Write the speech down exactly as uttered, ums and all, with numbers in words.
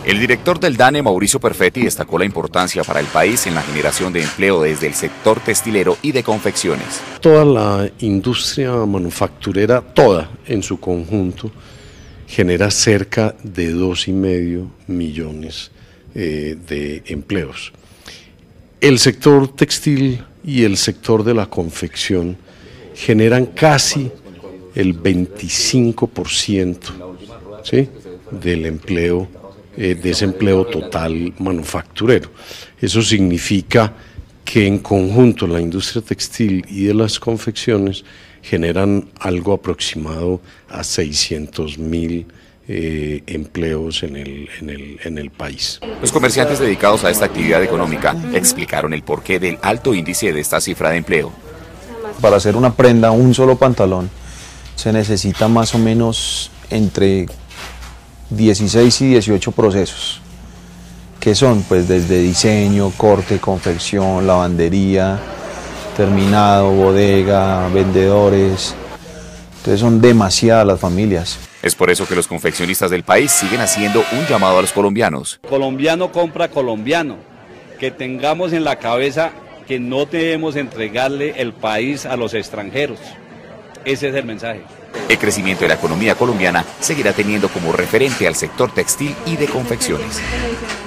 El director del DANE, Mauricio Perfetti, destacó la importancia para el país en la generación de empleo desde el sector textilero y de confecciones. Toda la industria manufacturera, toda en su conjunto, genera cerca de dos y medio millones eh, de empleos. El sector textil y el sector de la confección generan casi el veinticinco por ciento, ¿sí?, del empleo, eh, de ese empleo total manufacturero. Eso significa que en conjunto la industria textil y de las confecciones generan algo aproximado a seiscientos mil eh, empleos en el, en, el, en el país. Los comerciantes dedicados a esta actividad económica explicaron el porqué del alto índice de esta cifra de empleo. Para hacer una prenda, un solo pantalón, se necesita más o menos entre dieciséis y dieciocho procesos, que son pues desde diseño, corte, confección, lavandería, terminado, bodega, vendedores. Entonces son demasiadas las familias. Es por eso que los confeccionistas del país siguen haciendo un llamado a los colombianos. Colombiano compra colombiano, que tengamos en la cabeza que no debemos entregarle el país a los extranjeros. Ese es el mensaje. El crecimiento de la economía colombiana seguirá teniendo como referente al sector textil y de confecciones.